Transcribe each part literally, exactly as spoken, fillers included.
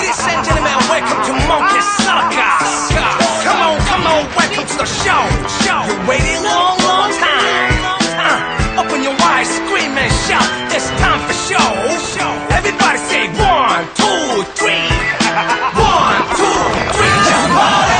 Ladies and gentlemen, welcome to Monkey Circus. Come on, come on, welcome to the show. You waited a long, long time. Uh, open your eyes, scream and shout. It's time for show. Everybody say one, two, three. One, two, three. Just party.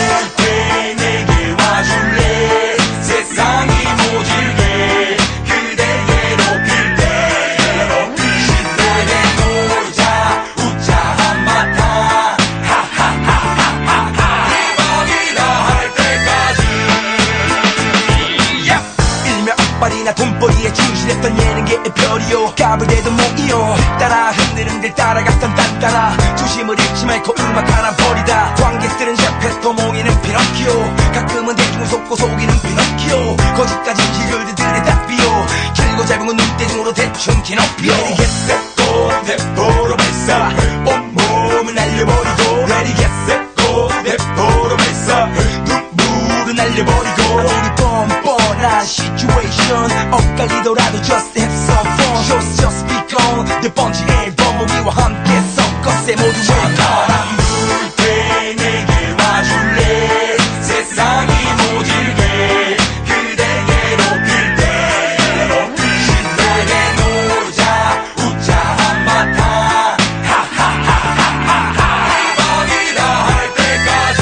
나 돈벌이에 충실했던 예능계의 별이요 까불대도 못이요 따라 흔들흔들 따라갔던 딴따라 조심을 잃지 말고 음악 하나 버리다 관객들은 셰페토 몽이는 피노키오 가끔은 대중을 속고 속이는 피노키오 거짓까지 희글들 들이다 비오 길고 짧은 건 눈대중으로 대충 키높이요 Ready get set go 대포로 발사 온몸을 날려버리고 Ready get set go 대포로 발사 눈물을 날려버리고 우리 뻔뻔한 situation 엇갈리더라도 just have some fun Shows just speak on 네 번째 앨범 우리와 함께 섞었세 모두 바람 불 때 내게 와줄래 세상이 모질게 그대에게 높일 대로 신나게 놀자 웃자 한바탕 하하하하하 대박이다 할 때까지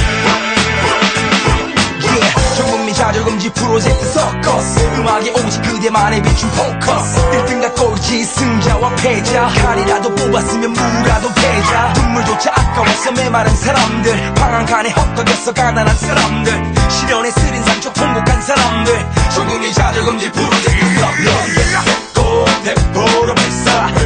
yeah, 전국민 좌절금지 프로젝트 서커스 음악에 오직 그대만의 비춘 포커스 일 등과 꼴찌 승자와 패자 칼이라도 뽑았으면 무라도 패자 눈물조차 아까워서 메마른 사람들 방황간에 헛떡였어 가난한 사람들 시련에 쓰린 상처 통곡한 사람들 전국민 좌절금지 프로젝트 서커스 대포로 발사